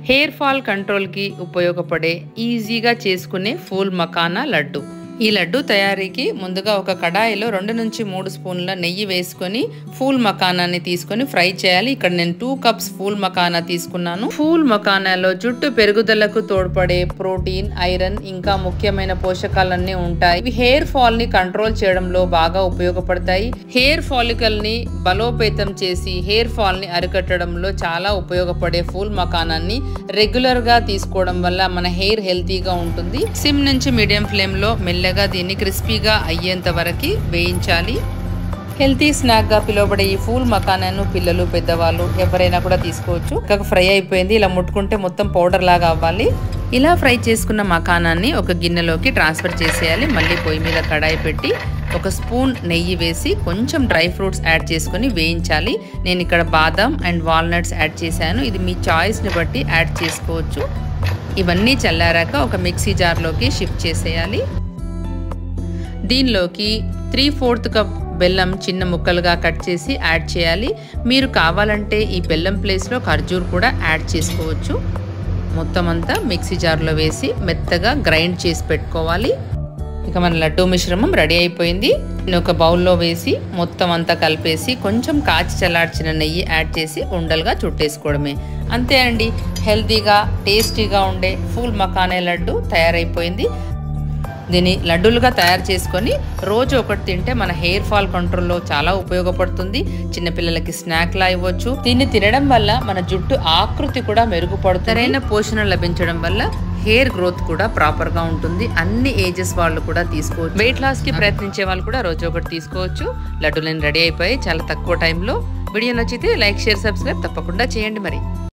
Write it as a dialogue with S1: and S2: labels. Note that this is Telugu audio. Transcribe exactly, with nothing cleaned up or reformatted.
S1: హెయిర్ ఫాల్ కంట్రోల్కి ఉపయోగపడే ఈజీగా చేసుకునే ఫూల్ మకానా లడ్డు. ఈ లడ్డు తయారీకి ముందుగా ఒక కడాయిలో రెండు నుంచి మూడు స్పూన్ల నెయ్యి వేసుకొని ఫూల్ మకానాన్ని తీసుకొని ఫ్రై చేయాలి. ఇక్కడ నేను టూ కప్స్ ఫూల్ మకానా తీసుకున్నాను. ఫూల్ మకానాలో జుట్టు పెరుగుదలకు తోడ్పడే ప్రోటీన్, ఐరన్ ఇంకా ముఖ్యమైన పోషకాలన్నీ ఉంటాయి. ఇవి హెయిర్ ఫాల్ ని కంట్రోల్ చేయడంలో బాగా ఉపయోగపడతాయి. హెయిర్ ఫాలికల్ ని బలోపేతం చేసి హెయిర్ ఫాల్ ని అరికట్టడంలో చాలా ఉపయోగపడే ఫూల్ మకానాన్ని రెగ్యులర్ గా తీసుకోవడం వల్ల మన హెయిర్ హెల్తీగా ఉంటుంది. సిమ్ నుంచి మీడియం ఫ్లేమ్ లో మెల్ల దీన్ని క్రిస్పీగా అయ్యేంత వరకు వేయించాలి. హెల్తీ స్నాక్ గా పిలువబడే ఈ ఫూల్ మకానాను పిల్లలు, పెద్దవాళ్ళు ఎవరైనా కూడా తీసుకోవచ్చు. ఇక ఫ్రై అయిపోయింది. ఇలా ముట్టుకుంటే మొత్తం పౌడర్ లాగా అవ్వాలి. ఇలా ఫ్రై చేసుకున్న మకానాన్ని ఒక గిన్నెలోకి ట్రాన్స్ఫర్ చేసేయాలి. మళ్ళీ పొయ్యి మీద కడాయి పెట్టి ఒక స్పూన్ నెయ్యి వేసి కొంచెం డ్రై ఫ్రూట్స్ యాడ్ చేసుకొని వేయించాలి. నేను ఇక్కడ బాదం అండ్ వాల్నట్స్ యాడ్ చేశాను. ఇది మీ చాయిస్ని బట్టి యాడ్ చేసుకోవచ్చు. ఇవన్నీ చల్లారాక ఒక మిక్సీ జార్లోకి షిఫ్ట్ చేసేయాలి. దీనిలోకి త్రీ ఫోర్త్ కప్ బెల్లం చిన్న ముక్కలుగా కట్ చేసి యాడ్ చేయాలి. మీరు కావాలంటే ఈ బెల్లం ప్లేస్లో ఖర్జూర్ కూడా యాడ్ చేసుకోవచ్చు. మొత్తం అంతా మిక్సీ జార్లో వేసి మెత్తగా గ్రైండ్ చేసి పెట్టుకోవాలి. ఇక మన లడ్డూ మిశ్రమం రెడీ అయిపోయింది. నేను ఒక బౌల్లో వేసి మొత్తం అంతా కలిపేసి కొంచెం కాచి చల్లార్చిన నెయ్యి యాడ్ చేసి ఉండలుగా చుట్టేసుకోవడమే. అంతే అండి, హెల్తీగా టేస్టీగా ఉండే ఫూల్ మకానా లడ్డు తయారైపోయింది. దీన్ని లడ్డూలుగా తయారు చేసుకొని రోజు ఒకటి తింటే మన హెయిర్ ఫాల్ కంట్రోల్లో చాలా ఉపయోగపడుతుంది. చిన్నపిల్లలకి స్నాక్లా ఇవ్వచ్చు. దీన్ని తినడం వల్ల మన జుట్టు ఆకృతి కూడా మెరుగుపడుతుంది. సరైన పోషణ లభించడం వల్ల హెయిర్ గ్రోత్ కూడా ప్రాపర్ గా ఉంటుంది. అన్ని ఏజెస్ వాళ్ళు కూడా తీసుకోవచ్చు. వెయిట్ లాస్ కి ప్రయత్నించే వాళ్ళు కూడా రోజు ఒకటి తీసుకోవచ్చు. లడ్డూలని రెడీ అయిపోయి చాలా తక్కువ టైంలో. వీడియో నచ్చితే లైక్, షేర్, సబ్స్క్రైబ్ తప్పకుండా చేయండి. మరి